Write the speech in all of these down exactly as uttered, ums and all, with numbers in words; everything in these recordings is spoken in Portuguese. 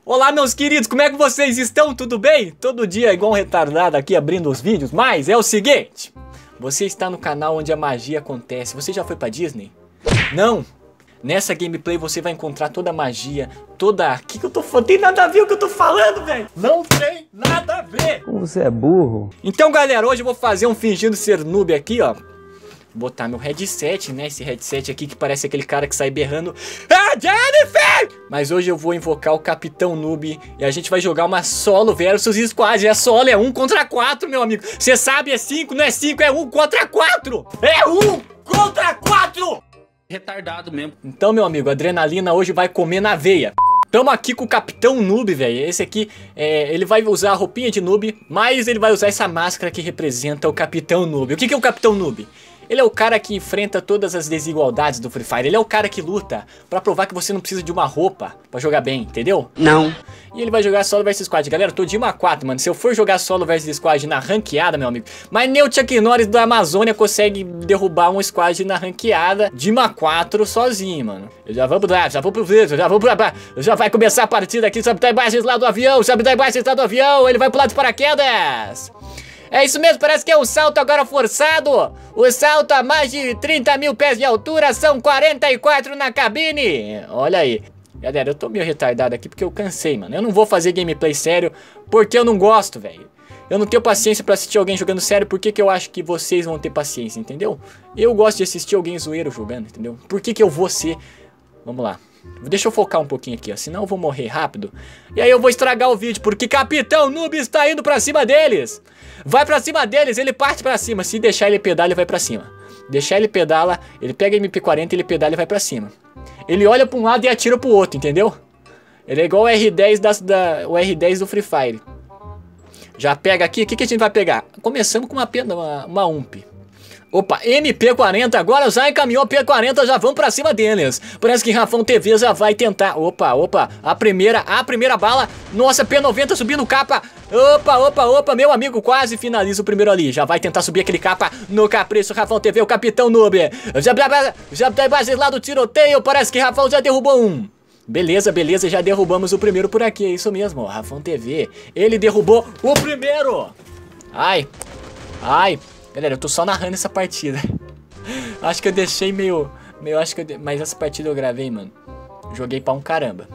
Olá, meus queridos, como é que vocês estão? Tudo bem? Todo dia igual um retardado aqui abrindo os vídeos, mas é o seguinte, você está no canal onde a magia acontece. Você já foi pra Disney? Não? Nessa gameplay você vai encontrar toda a magia, toda... O que que eu tô falando? Tem nada a ver o que eu tô falando, velho! Não tem nada a ver! Como você é burro. Então, galera, hoje eu vou fazer um fingindo ser noob aqui, ó. Botar meu headset, né? Esse headset aqui que parece aquele cara que sai berrando. Ah, Jennifer! Mas hoje eu vou invocar o Capitão Noob e a gente vai jogar uma solo versus squad. É solo, é um contra quatro, meu amigo. Você sabe, é cinco, não é cinco, é um contra quatro. É um contra quatro! Retardado mesmo. Então, meu amigo, a adrenalina hoje vai comer na veia. Tamo aqui com o Capitão Noob, velho. Esse aqui, é, ele vai usar a roupinha de noob, mas ele vai usar essa máscara que representa o Capitão Noob. O que que é o Capitão Noob? Ele é o cara que enfrenta todas as desigualdades do Free Fire. Ele é o cara que luta pra provar que você não precisa de uma roupa pra jogar bem, entendeu? Não. E ele vai jogar solo versus squad. Galera, eu tô de um a quatro, mano. Se eu for jogar solo versus squad na ranqueada, meu amigo, mas nem o Chuck Norris da Amazônia consegue derrubar um squad na ranqueada de um a quatro sozinho, mano. Eu já vou pro draft, já vou pro vídeo, já vou pro... Já vai começar a partida aqui. Sobe da imagens lá do avião, sobe da imagens lá do avião. Ele vai pular de paraquedas. É isso mesmo, parece que é um salto agora forçado. O salto a mais de trinta mil pés de altura, são quarenta e quatro na cabine. Olha aí. Galera, eu tô meio retardado aqui porque eu cansei, mano. Eu não vou fazer gameplay sério porque eu não gosto, velho. Eu não tenho paciência pra assistir alguém jogando sério. Por que que eu acho que vocês vão ter paciência, entendeu? Eu gosto de assistir alguém zoeiro jogando, entendeu? Por que que eu vou ser... Vamos lá. Deixa eu focar um pouquinho aqui, ó. Senão eu vou morrer rápido. E aí eu vou estragar o vídeo, porque Capitão Noob está indo pra cima deles. Vai pra cima deles, ele parte pra cima. Se deixar ele pedala, ele vai pra cima. Deixar ele pedala, ele pega M P quarenta, ele pedala e vai pra cima. Ele olha pra um lado e atira pro outro, entendeu? Ele é igual o R dez, das, da, o R dez do Free Fire. Já pega aqui, o que, que a gente vai pegar? Começamos com uma, uma, uma U M P. Opa, M P quarenta, agora já encaminhou P quarenta, já vão pra cima deles. Parece que Rafão T V já vai tentar. Opa, opa, a primeira, a primeira bala. Nossa, P noventa subindo capa. Opa, opa, opa, meu amigo quase finaliza o primeiro ali. Já vai tentar subir aquele capa no capricho. Rafão T V, o Capitão Noob. Já, já tá base lá do tiroteio, parece que Rafão já derrubou um. Beleza, beleza, já derrubamos o primeiro por aqui, é isso mesmo, ó, Rafão T V. Ele derrubou o primeiro. Ai, ai. Galera, eu tô só narrando essa partida. Acho que eu deixei meio... meio acho que eu de... Mas essa partida eu gravei, mano. Joguei pra um caramba.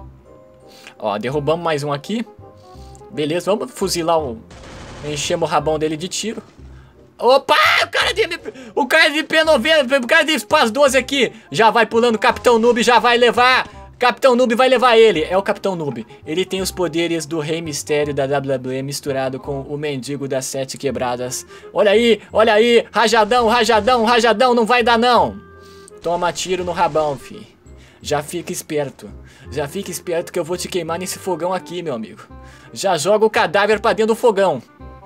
Ó, derrubamos mais um aqui. Beleza, vamos fuzilar o... Enchemos o rabão dele de tiro. Opa! O cara de... O cara de P noventa... O cara de Spaz doze aqui. Já vai pulando, Capitão Noob já vai levar... Capitão Noob vai levar ele, é o Capitão Noob. Ele tem os poderes do Rei Mistério da W W E misturado com o Mendigo das Sete Quebradas. Olha aí, olha aí, rajadão, rajadão, rajadão, não vai dar não. Toma tiro no rabão, fi. Já fica esperto, já fica esperto que eu vou te queimar nesse fogão aqui, meu amigo. Já joga o cadáver pra dentro do fogão.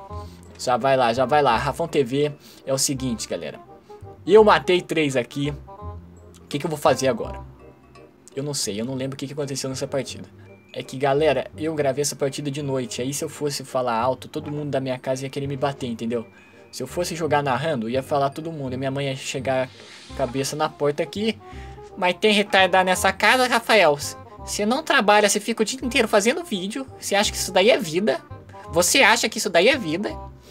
Já vai lá, já vai lá. Rafão T V é o seguinte, galera. Eu matei três aqui. O que que eu vou fazer agora? Eu não sei, eu não lembro o que que aconteceu nessa partida. É que, galera, eu gravei essa partida de noite. Aí se eu fosse falar alto, todo mundo da minha casa ia querer me bater, entendeu? Se eu fosse jogar narrando, ia falar todo mundo. E minha mãe ia chegar a cabeça na porta aqui. Mas tem retardado nessa casa, Rafael? Você não trabalha, você fica o dia inteiro fazendo vídeo. Você acha que isso daí é vida? Você acha que isso daí é vida?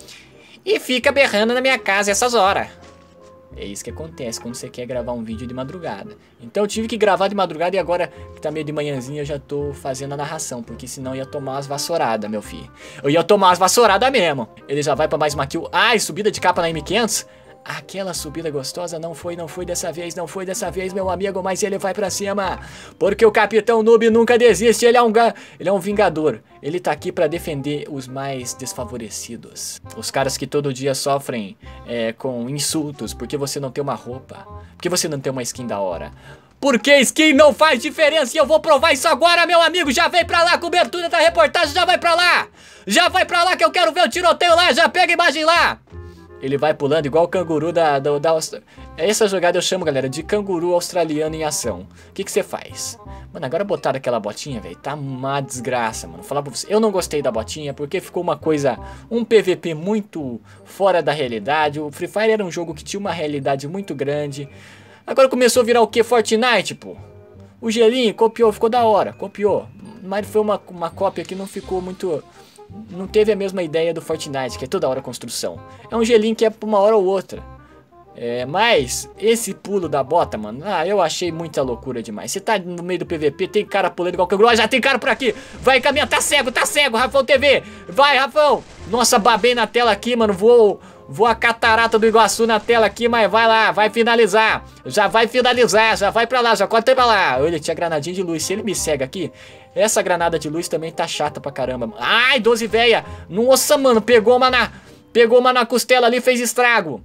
E fica berrando na minha casa essas horas. É isso que acontece quando você quer gravar um vídeo de madrugada. Então eu tive que gravar de madrugada e agora que tá meio de manhãzinha eu já tô fazendo a narração. Porque senão eu ia tomar umas vassouradas, meu filho. Eu ia tomar umas vassouradas mesmo. Ele já vai pra mais uma kill. Ai, subida de capa na M quinhentos? Aquela subida gostosa não foi, não foi dessa vez, não foi dessa vez, meu amigo, mas ele vai pra cima. Porque o Capitão Noob nunca desiste, ele é um, ele é um vingador. Ele tá aqui pra defender os mais desfavorecidos. Os caras que todo dia sofrem é, com insultos, porque você não tem uma roupa, porque você não tem uma skin da hora. Porque skin não faz diferença e eu vou provar isso agora, meu amigo. Já vem pra lá, cobertura da reportagem, já vai pra lá. Já vai pra lá que eu quero ver o tiroteio lá, já pega a imagem lá. Ele vai pulando igual o canguru da, da, da Austrália. Essa jogada eu chamo, galera, de canguru australiano em ação. O que que você faz? Mano, agora botaram aquela botinha, velho. Tá uma desgraça, mano. Vou falar pra você. Eu não gostei da botinha porque ficou uma coisa... Um P V P muito fora da realidade. O Free Fire era um jogo que tinha uma realidade muito grande. Agora começou a virar o que? Fortnite, pô. O gelinho copiou, ficou da hora. Copiou. mas foi uma, uma cópia que não ficou muito... Não teve a mesma ideia do Fortnite, que é toda hora construção. É um gelinho que é pra uma hora ou outra. É, mas esse pulo da bota, mano, ah, eu achei muita loucura demais. Você tá no meio do P V P, tem cara pulando igual canguru. Ah, já tem cara por aqui. Vai caminhar, tá cego, tá cego, Rafão T V. Vai, Rafão. Nossa, babei na tela aqui, mano. Vou, vou a catarata do Iguaçu na tela aqui, mas vai lá, vai finalizar. Já vai finalizar, já vai pra lá, já corta pra lá. Olha, tinha granadinha de luz. Se ele me cega aqui... Essa granada de luz também tá chata pra caramba. Ai, doze véia. Nossa, mano, pegou uma na... Pegou uma na costela ali e fez estrago.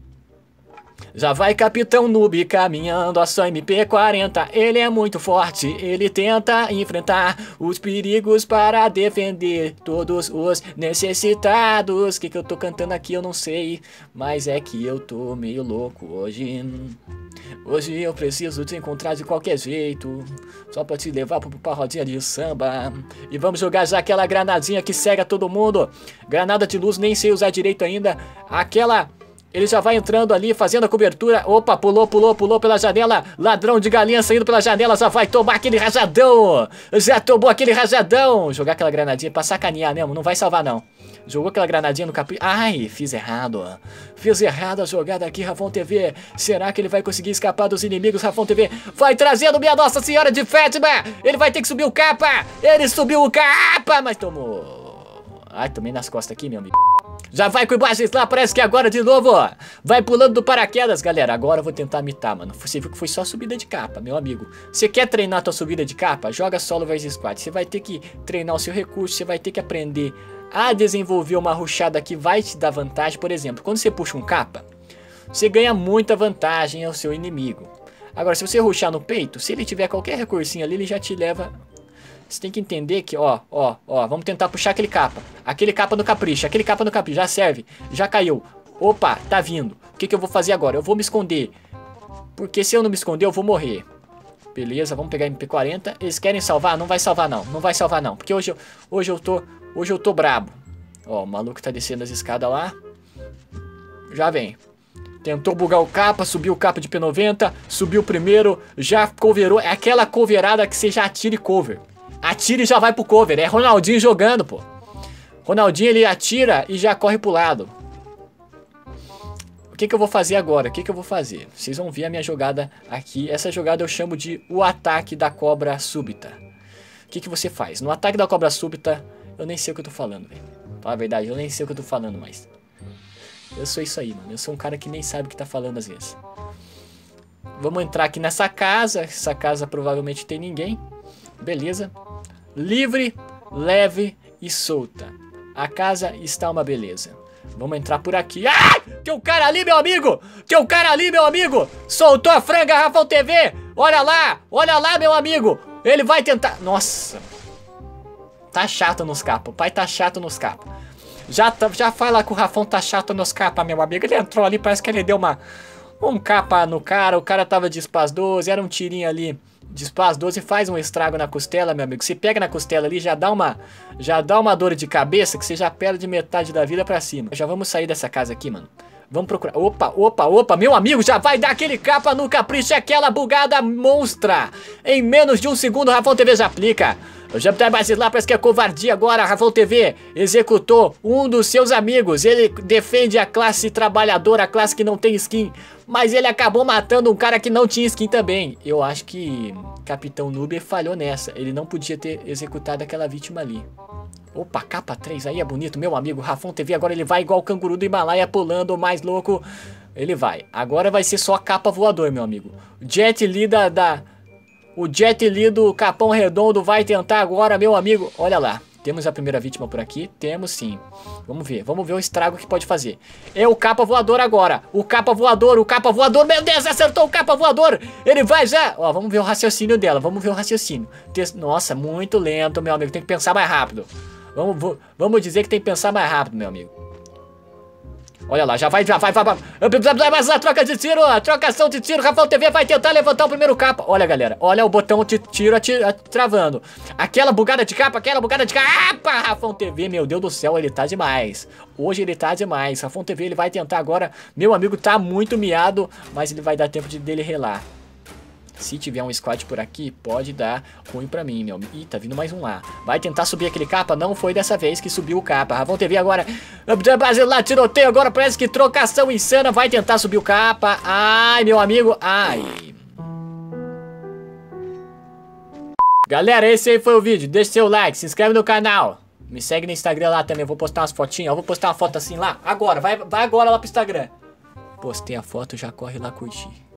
Já vai Capitão Noob caminhando a sua M P quarenta. Ele é muito forte, ele tenta enfrentar os perigos para defender todos os necessitados. O que que eu tô cantando aqui eu não sei, mas é que eu tô meio louco hoje. Hoje eu preciso te encontrar de qualquer jeito, só pra te levar pra, pra rodinha de samba. E vamos jogar já aquela granadinha que cega todo mundo. Granada de luz, nem sei usar direito ainda. Aquela... Ele já vai entrando ali, fazendo a cobertura. Opa, pulou, pulou, pulou pela janela. Ladrão de galinha saindo pela janela. Já vai tomar aquele rajadão. Já tomou aquele rajadão. Jogar aquela granadinha pra sacanear mesmo. Não vai salvar, não. Jogou aquela granadinha no capri... Ai, fiz errado. Fiz errado a jogada aqui, Rafão T V. Será que ele vai conseguir escapar dos inimigos, Rafão T V? Vai trazendo minha Nossa Senhora de Fátima. Ele vai ter que subir o capa. Ele subiu o capa, mas tomou. Ai, tomei nas costas aqui, meu amigo. Já vai com imagens lá, parece que agora de novo, ó. Vai pulando do paraquedas, galera. Agora eu vou tentar mitar, mano. Você viu que foi só subida de capa, meu amigo. Você quer treinar a tua subida de capa? Joga solo versus squad. Você vai ter que treinar o seu recurso, você vai ter que aprender a desenvolver uma rushada que vai te dar vantagem. Por exemplo, quando você puxa um capa, você ganha muita vantagem ao seu inimigo. Agora, se você rushar no peito, se ele tiver qualquer recursinho ali, ele já te leva... Você tem que entender que, ó, ó, ó, vamos tentar puxar aquele capa. Aquele capa no capricho, aquele capa no capricho, já serve, já caiu. Opa, tá vindo. O que que eu vou fazer agora? Eu vou me esconder. Porque se eu não me esconder, eu vou morrer. Beleza, vamos pegar M P quarenta. Eles querem salvar? Não vai salvar não, não vai salvar não. Porque hoje eu, hoje eu tô, hoje eu tô brabo. Ó, o maluco tá descendo as escadas lá. Já vem. Tentou bugar o capa, subiu o capa de P noventa, subiu o primeiro, já coverou. É aquela coverada que você já atira e cover. Atira e já vai pro cover. É Ronaldinho jogando, pô. Ronaldinho, ele atira e já corre pro lado. O que que eu vou fazer agora? O que que eu vou fazer? Vocês vão ver a minha jogada aqui. Essa jogada eu chamo de o ataque da cobra súbita. O que que você faz? No ataque da cobra súbita, eu nem sei o que eu tô falando, velho. Fala a verdade, eu nem sei o que eu tô falando mais. Eu sou isso aí, mano. Eu sou um cara que nem sabe o que tá falando às vezes. Vamos entrar aqui nessa casa. Essa casa provavelmente tem ninguém. Beleza. Livre, leve e solta. A casa está uma beleza. Vamos entrar por aqui. Ah! Tem um cara ali, meu amigo! Tem um cara ali, meu amigo! Soltou a franga, Rafão T V! Olha lá! Olha lá, meu amigo! Ele vai tentar... Nossa! Tá chato nos capas. O pai tá chato nos capas. Já, tá, já fala que o Rafão tá chato nos capas, meu amigo. Ele entrou ali, parece que ele deu uma... Um capa no cara. O cara tava de Spaz doze. Era um tirinho ali... De Spaz doze faz um estrago na costela, meu amigo. Você pega na costela ali, já dá uma já dá uma dor de cabeça que você já perde metade da vida pra cima. Já vamos sair dessa casa aqui, mano. Vamos procurar. Opa, opa, opa, meu amigo, já vai dar aquele capa no capricho, aquela bugada monstra. Em menos de um segundo, o Rafão T V já aplica. O Jupiter Basilar parece que é covardia agora. Rafão T V executou um dos seus amigos. Ele defende a classe trabalhadora, a classe que não tem skin. Mas ele acabou matando um cara que não tinha skin também. Eu acho que Capitão Noob falhou nessa. Ele não podia ter executado aquela vítima ali. Opa, capa três aí é bonito. Meu amigo, Rafão T V agora ele vai igual o canguru do Himalaia pulando, mais louco. Ele vai. Agora vai ser só a capa voador, meu amigo. Jet Li da... da... O Jet Li do Capão Redondo vai tentar agora, meu amigo. Olha lá. Temos a primeira vítima por aqui? Temos sim. Vamos ver. Vamos ver o estrago que pode fazer. É o capa voador agora. O capa voador, o capa voador. Meu Deus, acertou o capa voador. Ele vai já. Ó, vamos ver o raciocínio dela. Vamos ver o raciocínio. Nossa, muito lento, meu amigo. Tem que pensar mais rápido. Vamos, vamos dizer que tem que pensar mais rápido, meu amigo. Olha lá, já vai, já vai, vai, vai. Mas a troca de tiro, a trocação de tiro. Rafão T V vai tentar levantar o primeiro capa. Olha, galera, olha o botão de tiro atira, travando. Aquela bugada de capa, aquela bugada de capa. Rafão T V, meu Deus do céu, ele tá demais. Hoje ele tá demais. Rafão T V, ele vai tentar agora. Meu amigo tá muito miado, mas ele vai dar tempo de dele relar. Se tiver um squad por aqui, pode dar ruim pra mim, meu. Ih, tá vindo mais um lá. Vai tentar subir aquele capa? Não foi dessa vez que subiu o capa. Ravon T V agora. Brasil lá, tiroteio agora. Parece que trocação insana. Vai tentar subir o capa. Ai, meu amigo. Ai. Galera, esse aí foi o vídeo. Deixa seu like, se inscreve no canal. Me segue no Instagram lá também. Eu vou postar umas fotinhas. Eu vou postar uma foto assim lá. Agora. Vai, vai agora lá pro Instagram. Postei a foto, já corre lá curtir.